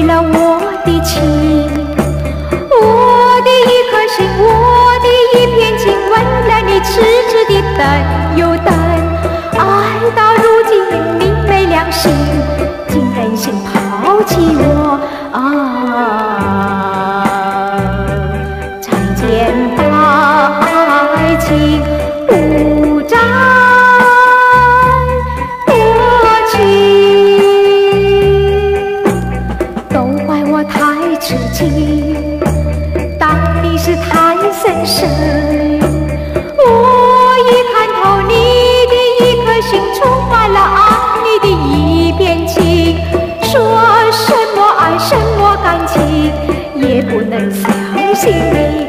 了我的情，我的一颗心，我的一片情，为了你痴痴地等又等，爱到如今你没良心，竟忍心抛弃我再见吧，爱情无债多情，都怪我太痴情，当你是太深深，我一看透你的一颗心，充满了爱你的一片情，说什么爱什么感情，也不能相信你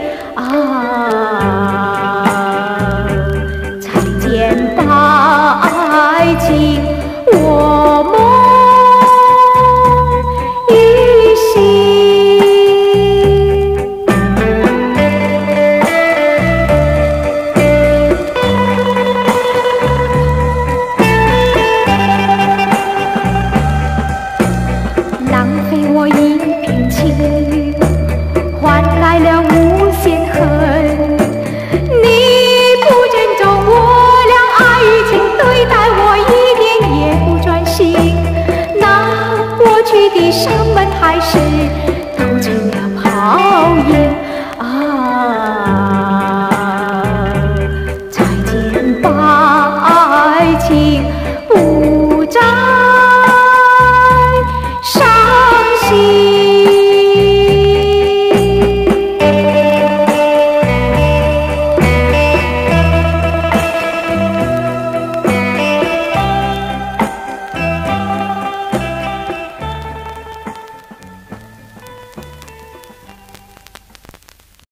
再见吧，爱情，我梦一醒。浪费我一片情，换来了无限恨。你不珍重我俩爱情，对待我一点也不专心。那过去的伤痕还是